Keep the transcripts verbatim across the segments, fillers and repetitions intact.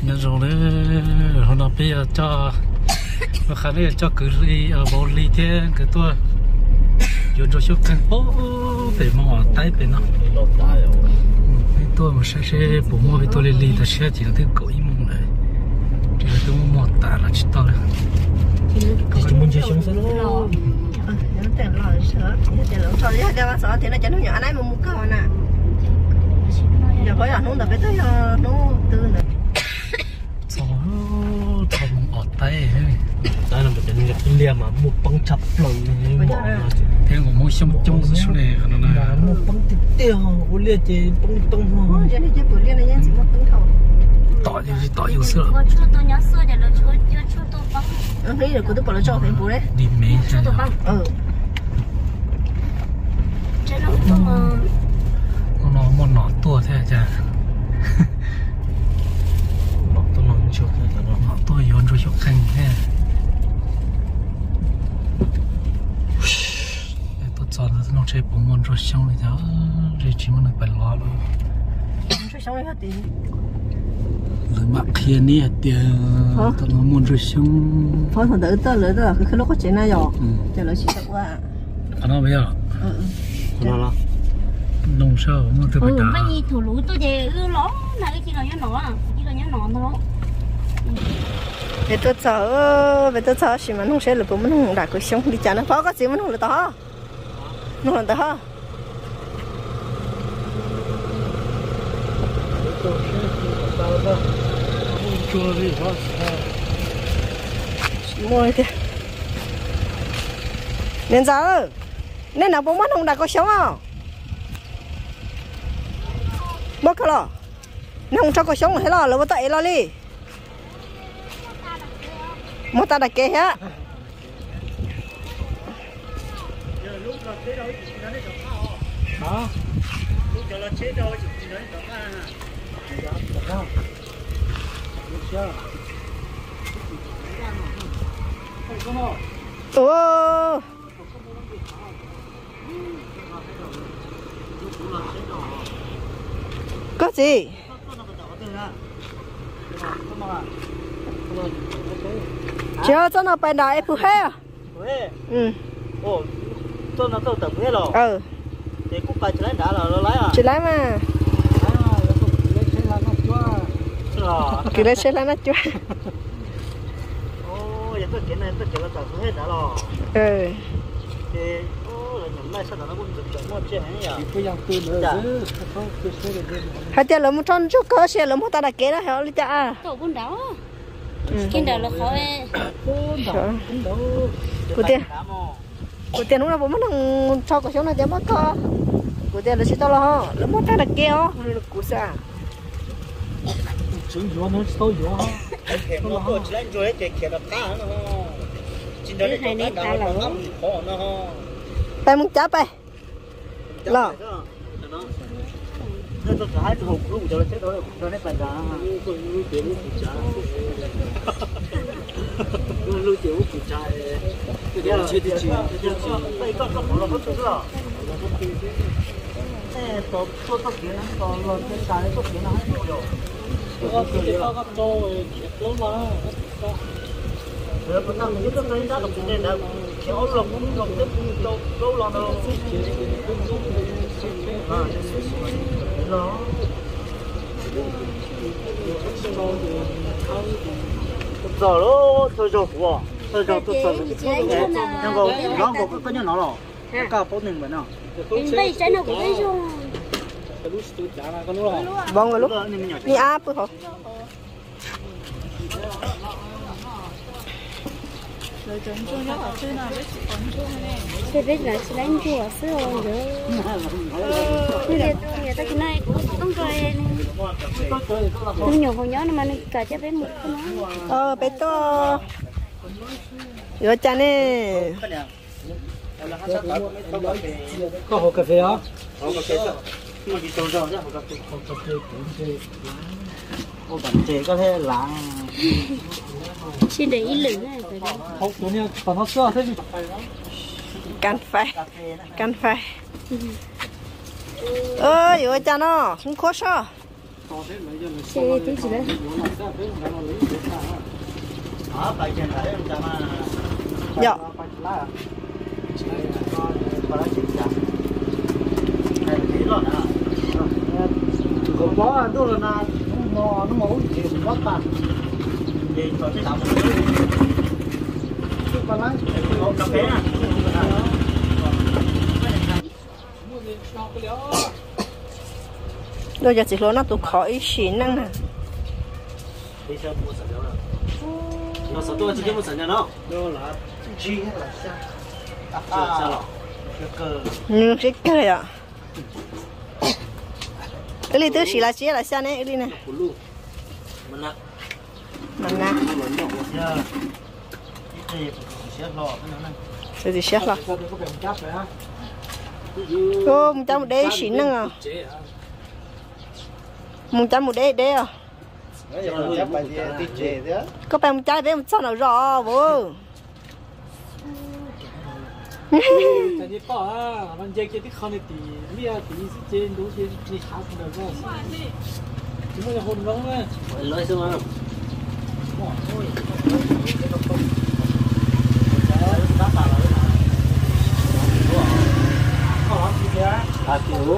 nhớ rồi đấy hôm nào bây giờ cho và khá là cho cứ ly ở bộ ly thế cái tôi dùng cho số căn phố để mà tay bên nó cái tôi mà sẽ sẽ bộ mua cái tôi ly là sẽ chỉ là cái cổ im mông này chỉ là tôi mua một tạ là chỉ to đấy cái muốn chơi sống sao nó tiền lò sữa tiền lò cho đi cho bác sữa thì nó cho nó nhỏ này mà mua cao nè giờ có ăn không được cái tới nó tư nữa sao thằng ọt tay đây là một cái cái liềm mà một băng chập lồng bỏ thế còn mua xong chung số này nó là một băng tiếp theo ô liệt thì băng băng hoa cho nên cái bữa liệt này nhân chỉ một băng khẩu tỏi gì tỏi yêu sữa 我出多年色的了，出就出多帮。 嗯，可以的，我都把它照片补嘞。 đi mấy 出多帮， ừ 真的不吗？ nó một nọ tua thế cha nó tôi nói chưa thấy nó nọ tua yến rồi chụp khăn thế tôi chọn là nó chơi bộ môn rồi xong rồi cháu rồi chỉ muốn được bận lo luôn rồi xong rồi hết tiền rồi mặc kia ní tiền tôi nó muốn rồi xong phó thằng đỡ tớ lỡ tớ cái lúc có chuyện này rồi chờ nó chỉ được qua à nó bây giờ ừ nó là nông sơ mà tôi phải ừ, đá mấy gì thủ lũ tôi để ư ló, là cái chỉ là nhớ nọ, chỉ là nhớ nọ thôi. để tôi sợ về tôi sợ gì mà không sẽ là bố mình không đặt cái xong đi chả nó phó có gì mình không là to không là to mua đi nên giờ nên nào bố mình không đặt cái sống không bớt cái lo nó không cho cái sống hay lo là bớt tay lo đi mua ta đặt kế hả đó lúc cho nó chết đâu chỉ nói đó mà ủa có gì chưa cho nó bên đại phụ hết ừ ồ tôi nó tôi tập hết rồi ừ thì cũng phải chỉ lấy đã là nó lấy à chỉ lấy mà cứ lấy xe là nó chưa ô giờ tôi kiện này tôi kiện là tập hết đã rồi ừ thì ô là nhầm này sao nó cũng được chọn một chuyện ấy nhỉ cái dòng từ nữa không cái xe được hai tiền lắm một trăm chút cơ xe lắm một ta đặt kế đó hả lý cha Cậu cũng đó, cái đó là khó. của tiền của tiền lúc nào bố mất thằng cho cái số này tiền mất cơ của tiền là chỉ tao lo ho lắm một ta đặt kế ho được cú sa chứng gió nó sôi gió thì nó có chỉ lấy rồi thì kiểu là cá nó chỉ đó để cho cá nó ngâm khó nó tay muốn chắp đây lo nó tôi hai cái hộp luôn cho nó chết đó cho nó phải ra nuôi tiểu của cha nuôi tiểu của cha cái đó chơi thì chơi đây có có nó có chút rồi nè tôi tôi tôi kiến nó còn lo cái cái tôi kiến nó hết rồi có cái có cái to lớn mà rồi bữa nay mình cứ thấy ra được cái này là kéo lồng lồng tiếp lâu lâu lồng đâu à đó giờ đó tôi cho của tôi cho tôi cho nhưng mà nó có có như nó rồi cái cao bốn nghìn vậy nào Đây trái nào cũng đây rồi. vâng rồi lúc đi áp hả Thế biết là sẽ đánh chùa xưa rồi. Bây giờ người ta cái này cũng không rồi. Không nhiều không nhớ mà cả cho bé một cái ờ bé to rồi cha nè có hồ cà phê á ô bản chế có thể là xin để ý lửng này phải đâu. không tụi nhau còn nó xưa thế gì can phải can phải ơ rồi cha nó không khó sao xe tí gì đấy ở bài trên đấy em chăm à dạ có bó đâu là na nó nó mẫu gì nó tan gì cho cái tàu cái lái có cà phê à rồi giờ chỉ lo nó tụ khỏi xỉn năng à đi xem mua sản phẩm nó sản tôi chỉ cái mua sản phẩm nó đâu là chi hay là sao sao rồi cái cơ nhưng cái cái à cái này tôi xỉ là xỉ là sao này cái này của lu mình nè mình nè mình nhỏ giờ cái gì sẽ lo cái này rồi thì xếp vào có cái bệnh chấp vậy ha ô một trăm một đế xỉn năng à một trăm một đế đế à chấp bài gì tí chế thế có phải một trái bé một sao nào rõ vô tại vì bỏ à mình chơi cái tí con này tí lia tí trên đúng trên đi khá cũng được rồi chúng mình là hồn vắng á lấy xem nào à kiểu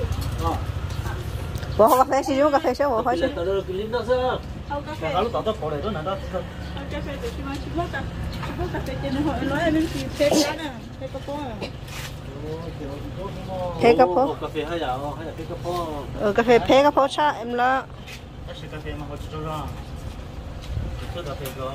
bỏ cà phê xíu cà phê xíu bỏ khỏi xíu tao đâu cái link đó sao cái đó tao tao bỏ lại đó này đó cà phê từ khi mà chụp bóc cà chụp bóc cà phê trên hội nói em chỉ phê cá nè phê cà phê phê cà phê cà phê hay là hay là phê cà phê ừ cà phê phê cà phê cha em là cái cà phê mà họ cho ra cái cà phê đó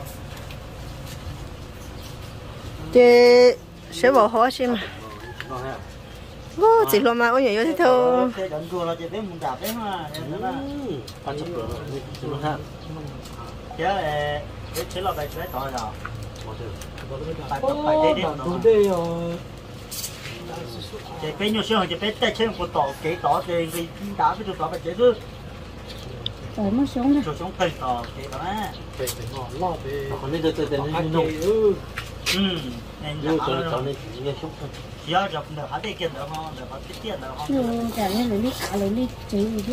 chị sẽ bỏ hoa xí mà ngon ha ô chỉ lo mà ôi nhảy vô thế thôi cái đợt vừa là chỉ biết mình đạp đấy mà nên là ăn chụp rồi đúng ha chứ là cái chế là bài chế tỏi rồi bài tập bài ô chế bản đi đồ đây rồi chế bé nhiều xíu chỉ bé tay chế của tỏi cái tỏi thì cái đá với tỏi bài chế cứ ở mất xuống rồi cho xuống cây tỏi cái đó phải phải ngon lo về còn nên tôi tôi tôi ăn nung ừ ừ nên như là còn còn nên nghe xúc chỉ要就唔係啲見到呵，就係啲見到呵。 nhưng cả nên lấy đi cả lấy đi chỉ chứ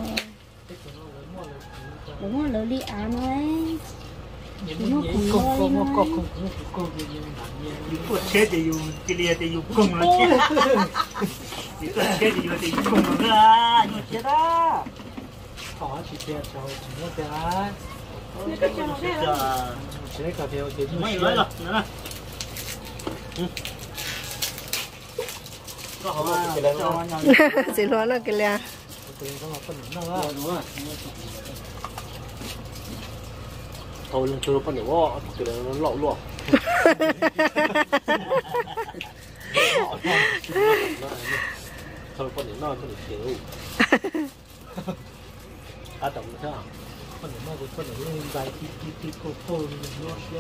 đúng rồi lấy đi à nói những cái gì công công công công công công gì gì 如果車就要，啲嘢就要供啦，如果車就要就要供啦，要車啦。 họ chỉ tiền cho chỉ mua tiền á 就 chế cà phê chế mấy nói là nữa. Có họ cho nhau. chỉ lo là cái là thôi lên chưa bắt được võ cái này nó lọ lọ thôi bắt được nó bắt được kiểu à tổng sao con này nó cũng con này lên dài tí tí tí cô cô nó xéo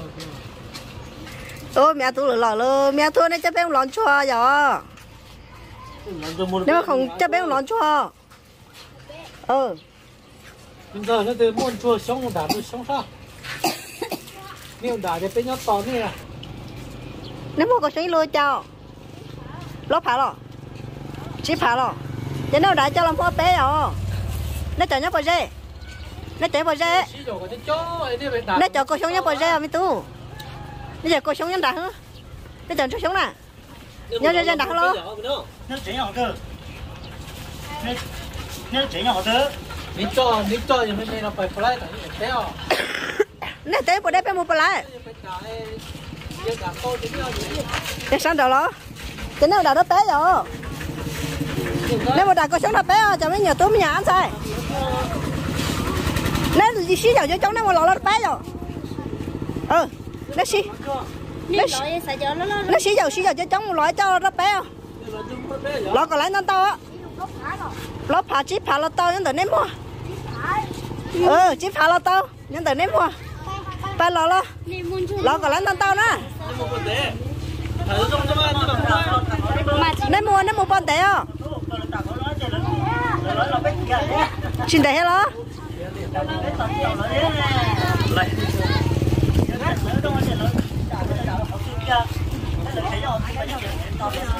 ô mẹ tôi lỡ lỡ mẹ tôi này cho bé lon chua giờ nếu mà không cho bé lon chua ừ bây giờ nó từ muôn chua sống đá nó sống sao nếu đá thì bé nhóc to này à nếu mà có sống lôi cho lót phá rồi chỉ phá rồi cho nên đã cho làm phô bé rồi nó cho nhóc bao giờ nó chạy bao giờ nó cho cô sống nhóc bao giờ mi tu bây giờ cô sống nhóc đã hả nó cho chú sống nè nhóc nhóc đã lo Nếu chế nhau cơ. Nếu nếu chế nhau cơ. mình cho mình cho thì mình nó phải phải tại vì thế à nó té vào đây bé mua lại cái sáng đầu đó cái nào đã nó té rồi nếu mà đã có sống nó té cho mấy nhà tôi mấy nhà ăn sai nếu gì xí dầu cho cháu nó mà lò nó té rồi ừ nó xí nó xí nó xí dầu xí dầu cho cháu một loại cho nó té không lò còn lại nó to á lò phá chỉ phá nó to nhưng từ ném mua ừ chỉ phá nó to nhưng từ ném mua ba lò lo lò còn lại nó to nữa ném mua ném mua bao tệ không xin tệ hết đó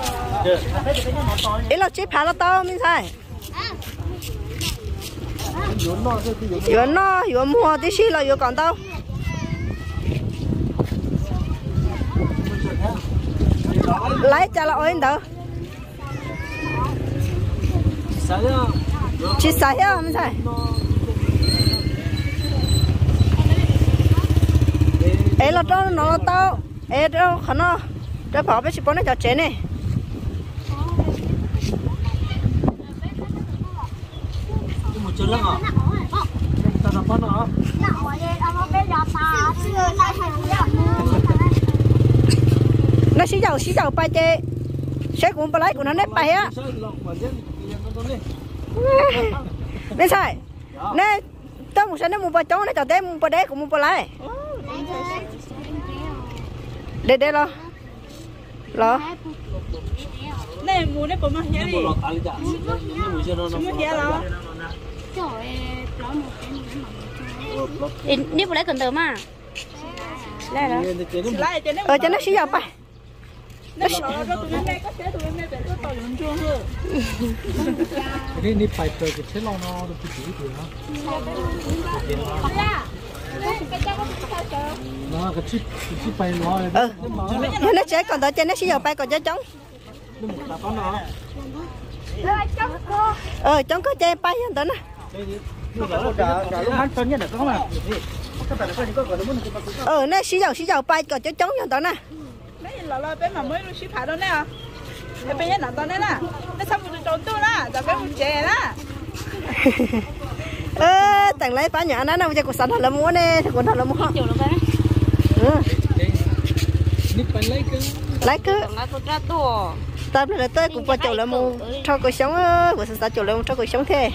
ý là chỉ phá nó to mình sai vừa nó vừa mua tí xí là vừa còn đâu lấy cho là ổn đâu chỉ xài á không xài ê là cho nó là tao ê đâu khả nó để bỏ bé chỉ bỏ nó cho chế này chưa lắm à? Ta làm bao nữa? nó xí dầu xí dầu bay chê sẽ cũng bay lấy của nó nếp bay á nên sai nên tao muốn xem nó muốn bay trống nó cho té muốn bay đế cũng muốn bay lấy để để lo lo này mua này có mà nhá đi mua kia lo đi vào lấy cần tờ mà đây đó lại cho nó ờ cho nó xí dầu bay nó bỏ cho tụi em có chế tụi em để có tàu dùng chuông thôi cái này phải chơi cái chế lo nó được cái gì thì nó nó cái chip cái chip bay nó ờ nó chế còn tao trên nó xí dầu bay còn chế trống ờ trống có chế bay hơn tao nè ờ nó xí dầu xí dầu bay còn chế trống hơn tao nè mấy lò lò bé mà mới luôn ship phải đâu nè à bé bé nhớ tao nè nè nó xong rồi trốn tôi nè giờ bé muốn chè nè ơ tặng lấy phá nhỏ nó đâu cho cuộc sống thật là muốn nè thật thật là muốn chiều nó cái lấy cứ nó có ra to tao là tới cũng qua chỗ là muốn cho cuộc sống của sự chỗ là muốn cho cuộc sống thế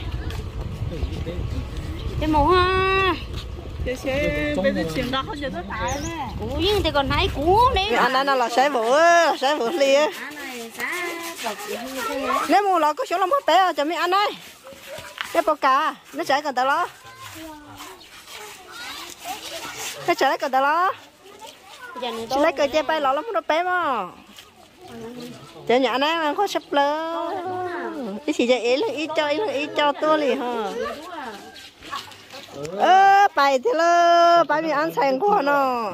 cái màu ha chè chè bây giờ chuyện đó không giờ tôi phải nè cú nhưng thì còn hay cú đấy anh anh là sấy vụ sấy vụ lia nếu mua lọ có số lông hấp bé cho mấy anh ơi cái bò cà nó chảy còn tao lo nó chảy còn tao lo chỉ lấy cây che bay lọ lắm nó bé mà cho nhà này mà có sắp lơ cái gì vậy ý ý cho ý ý cho tôi liền hả ơ bài thế lơ bài mình ăn thành quá nó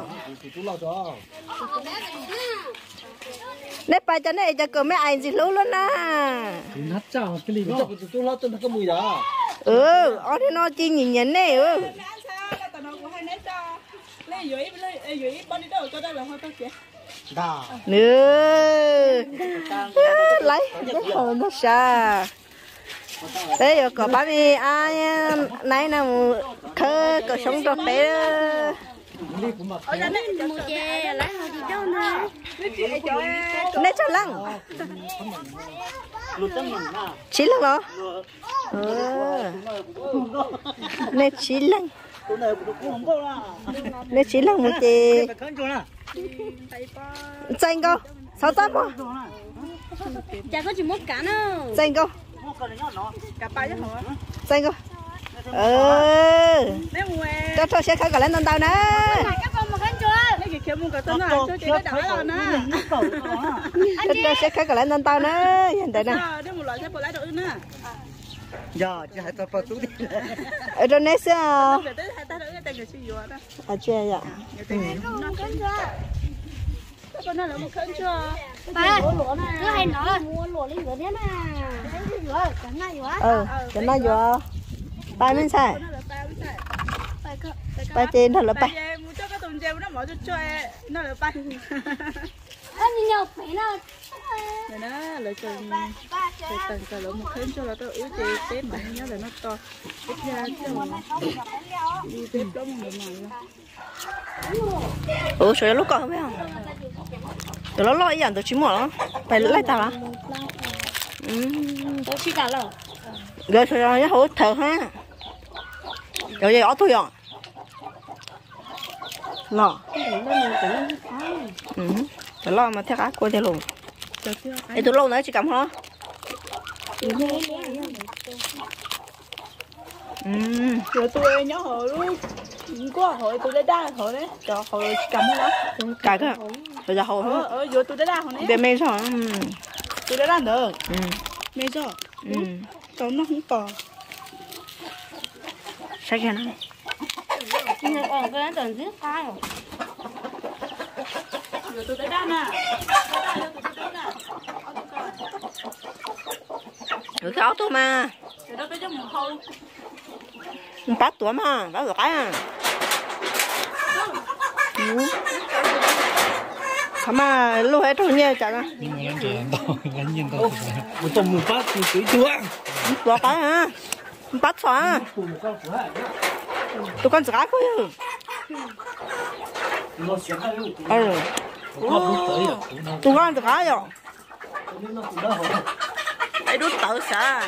nếp bài cho này cho cửa mấy anh gì lâu luôn à nó chào cái gì đó tôi lo tôi có mùi đó ừ ở đây nó chi nhìn nhìn này ừ nữa lấy cái hồn nó xa thế rồi có ba mươi ai nãy nào khơi có sống cho bé mua chè lấy mua gì đâu nè nè cho lăng chín lăng đó nè chín lăng nè chín lăng một chè xanh cô sáu tám không chả có chỉ một cá đâu xanh cô cả ba chứ hả xanh cô ừ cho cho xe khởi cả lên tao tao nè cái gì kia mua cả tên nào cho chị nó đỡ rồi nè cho cho xe khởi cả lên tao tao nè hiện tại nè để một loại xe bỏ lại được nè giờ chỉ hai tao bắt tú đi ở đâu nè sao để tới hai ta được cái tên người xí đó à chưa vậy con nó là một cân chưa ba cứ hay nói mua lúa lên rồi thế nè cái này quá ừ cái này vừa ba mươi sai ba trên thật là ba mua cho cái tuần treo nó mở cho cho nó là ba anh nhiều phải nào này nó lại cần lại cần cả lỗ một cân cho là tôi yếu thì tép mà nhớ là nó to tép ra chứ đi tép đó một ngày ủa sợi lúc còn không biết không tụi nó lo ý ảnh tụi chín mỏ phải lấy tao đó tôi chỉ cả rồi rồi sợi nó hổ thở ha rồi vậy ở thôi à lo ừ tụi lo mà theo cá cô theo luôn ấy tụi lâu nữa chỉ cầm hả ừ rồi tôi nhớ hồi luôn có hồi tôi đã đa hồi đấy cho hồi cầm đó cài cái rồi giờ hồi ờ ờ rồi tôi đã đa hồi đấy để mê sao tôi đã đa được ừ mê sao ừ còn nó không còn Sao cái này? nhưng mà còn cái tận dưới khai rồi rồi tôi tới đó nè Được cái áo tôi mà. rồi đó cái trong một khâu Bắt tuổi mà, bắt được cái à. Sao mà lúc ấy thôi nha chẳng à. Nhưng mà anh chị anh to anh nhìn to một tôm một phát thì cưới chúa Được cái hả? Bắt sao à? Tôi con gái thôi. nó sẽ hay luôn Ừ. có tới à Tôi con gái rồi. nó cũng đỡ hơn Ai đút tự sao?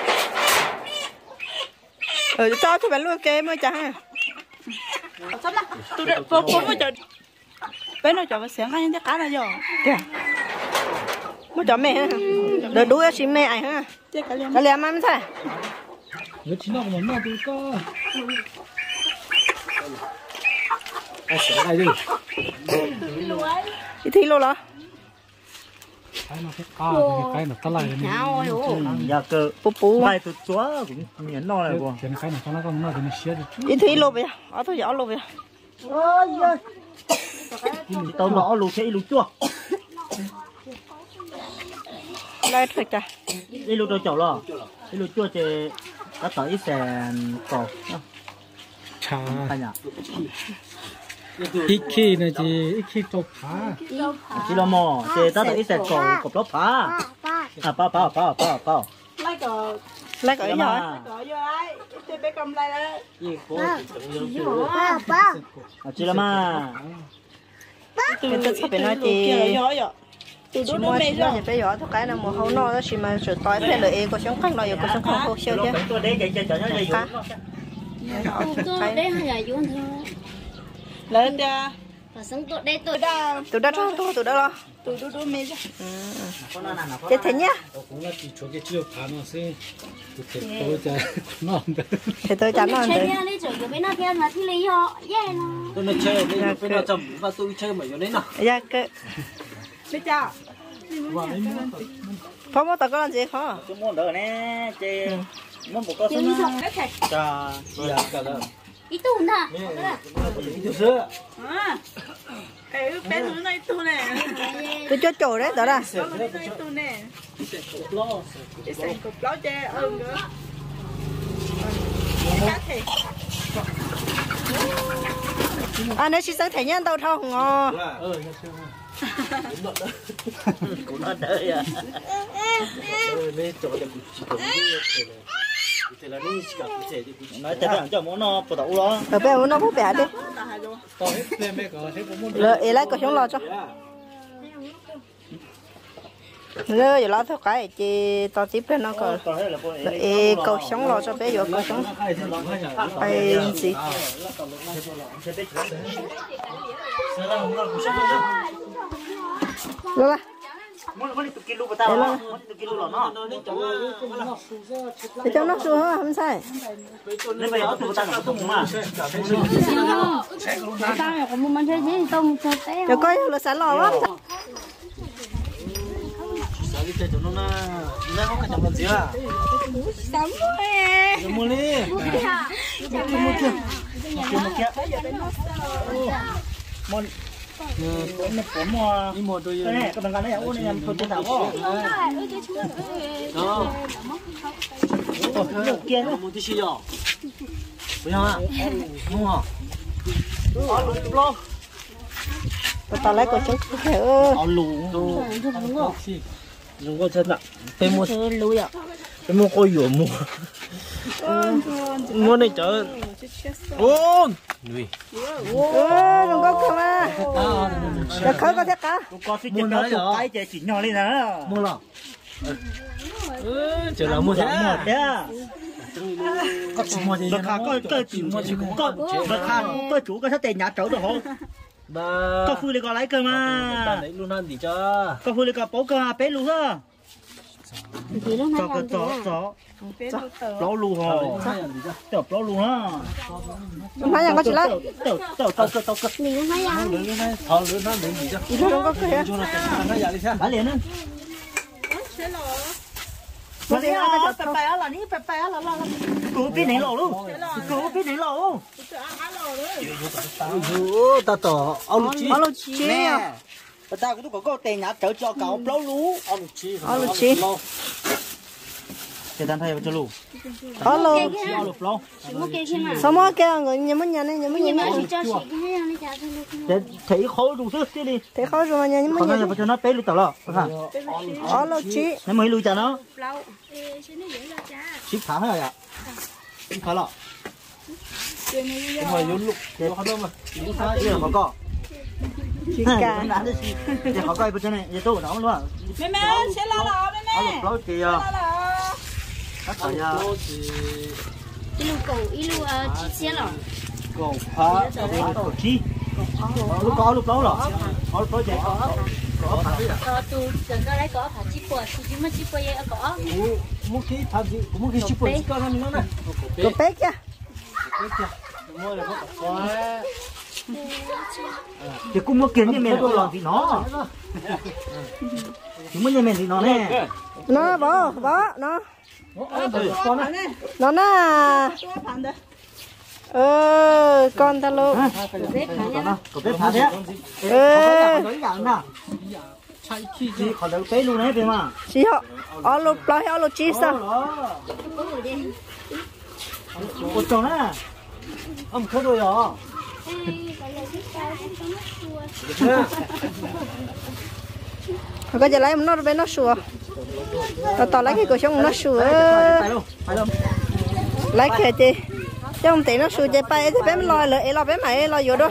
Ừ, cho tôi phải luôn kê mới chẳng. sắp lắm tôi đã vô cuốn mới chờ bé nó chờ sáng ngay những cá này rồi Kìa. Mới cho mẹ ha. Đợi đuôi xin mẹ ai ha. chết cả liền Cái liam ăn sao? nếu chỉ nó mà nó tôi có ai sẽ đây đi Đi thi luôn đó. cái nó cái co cái nó tao lại nhà cơ Bố bố. mai tụt chúa cũng miễn no này bọn cái này cái này nó còn nó thì nó xé được Đi thi luôn bây giờ. Ở tôi giỏ luôn bây giờ. ôi giời tao nó lù sẽ lù chua Đây thôi kìa. đi lù đâu chậu lo đi lù chua thì đã tới ít sàn cổ cha anh nhỉ ít khi này chỉ ít khi chụp phá chỉ là mò thì đã tới ít sàn cổ cổ đó phá à phá phá phá phá phá lấy cờ Lấy cái gì rồi? cờ vô đấy chơi bé cầm lại đấy gì có à chỉ là mà Cái tôi sắp phải nói chị. từ Chỉ đó mua nó chỉ mê là rồi bây giờ tôi cái là một hậu nó chỉ mà sửa tối thế lợi em có sống khác nó có sống khác không siêu chứ. tôi để chạy chạy chạy nó dây tôi đây hay là vốn thôi lên ra và sống tôi đây tôi đã Tụi đó thôi, tụi tụi đó lo. từ đó nó mê rồi Thế thế nhá. cũng là chỉ cho cái chiều phá nó sẽ tôi tôi cho nó Thế tôi chắn nó chơi đấy. đi chơi cái bên nó kia mà thì lấy họ yeah nó tôi nó chơi nên tôi nó chậm và tôi chơi mà cho nên nào Dạ cái bây giờ Phong có tao có làm gì không? tôi muốn đỡ nè chị muốn một con chơi như xong cái thạch trà dạ cả là ít tu nè từ xưa à cái bé thứ này tu nè Tôi cho chỗ đấy đó là. nó cái này tu nè cái sành cục lót che ơn nữa cá thì À nếu chỉ sáng thể nhân tao thôi ngò. ờ cũng nó đỡ à ờ nên cho cái chỉ có cái thế là nên chỉ cả cái thế thì nói thật là cho muốn nó phụ đầu đó Ở bên nó bố bẻ đi. to hết lên mấy cái hết có muốn Lỡ ấy lại có sống lo cho. Lỡ giờ lo thôi cái chị tao tiếp lên nó có. còn hết là cô Lỡ ấy có sống lo cho bé giờ có sống. Ai gì? Lỡ là. muốn muốn tụi kilo của tao muốn tụi kilo là nó Để cho nó xuống không sai. nên bây giờ tụi tao nó tung mà tao là có một món chơi gì tông cho té Rồi coi là sẽ lo lắm. sao đi chơi cho nó na nó không cần làm gì à sắm rồi mua đi mua kia kia một kia mon nó có mua đi mua tôi này các bạn cái này ôn này thôi trên đảo đó đó được kia nữa mua tí xíu rồi bây giờ à mua hả Tao lấy có sống thể ơi. áo lù dùng có chân ạ tôi mua Lùi ạ. tôi mua coi dừa mua mua này chợ ôn nuôi Ơ, đừng có cơ mà. Để khơi có thế cả. có thích cho nó chụp cái chỉ chỉ nhỏ lên nè mua lọ ừ chờ là mua một thế đấy à có chỉ mua gì nó khá có cơ chỉ mua chỉ có nó khá có chủ có thể tiền nhà cháu được không ba có phu đi có lấy cơ mà đấy luôn ăn gì cho có phu đi có bố cơ mà bé lù ha thì lúc này cho cái làm chó gì chó chó lù hò chó chó lù ha Nói rằng có chị lấy. chó chó chó chó chó chó mình không thấy ăn lưỡi này thò lưỡi nó lưỡi gì cho Chị không có cơ. cho nó nó giả đi xem bả liền á Một cái là cái phải phải là ní phải phải là là cố biết nấy lỗ luôn cố biết nấy lỗ Ủa, ta tỏ ông lục chi. Ông lục chi à? ta cũng có có tiền nhá chở cho cậu lâu lú Ông lục chi. Ông lục chi. để tan thay cho lú Ông lục. ông lục lâu Sao mà cái người nhà mình nhà này nhà mình nhà này. để thấy khó đủ sức chứ đi Thế khó rồi mà nhà mình còn nhà. bây giờ cho nó bé lú tao lo Ông lục chi. nó mới lú cho nó ship thả hết rồi ạ ship thả lọ Không phải vô lục. để Có đâu mà. ship thả giờ có có Chị cả. để có coi bên trên này để tôi nó luôn mẹ mẹ sẽ la lò mẹ ông mẹ lục lâu thì la lò các cả nhà ilu cầu ilu chi xe lò Cổ phá. chi lúc có lúc lâu rồi có lúc lâu chạy có thả đi ờ tu cần cái đấy có phải chi bò chi mà chi bò vậy có Một khi tham dự, một khi chụp ảnh con nó này. Có bé kia. Mua là có quá. thì cũng mua kiến như mẹ tôi làm thì nó chúng mình như mẹ thì nó nè Nó bỏ bỏ nó. Con này. Nó nè. Ờ con ta luôn. có bếp thả thế Ờ. có dạng nào chỉ khỏi đầu tế luôn đấy về mà Chị họ. Ông lục lo ông lục chi sao? một chỗ nè ông khơi rồi à Có giờ lấy nó bên nó sủa. Tao tao lấy cái cổ xong nó sủa. phải đâu phải đâu Lấy cái chị. Chứ không tí nó sủa chị bay thì bé lo lợi lo bé mày lo vô đó.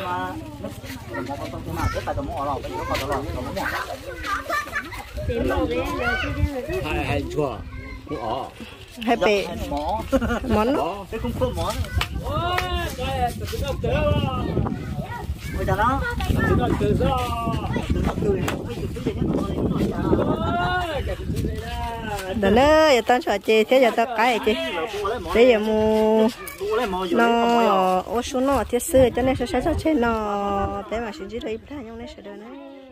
Hai hai chua. Ủa. Hay bể món nó. cái cung phô món bây giờ nó Đó nữa, giờ tao sợ chị, thế giờ tao cái chị. Thế giờ mu nó ô số nó thiết sư cho nên sẽ sẽ trên nó bé mà sử dụng đấy, ta nhung nên sẽ được nữa.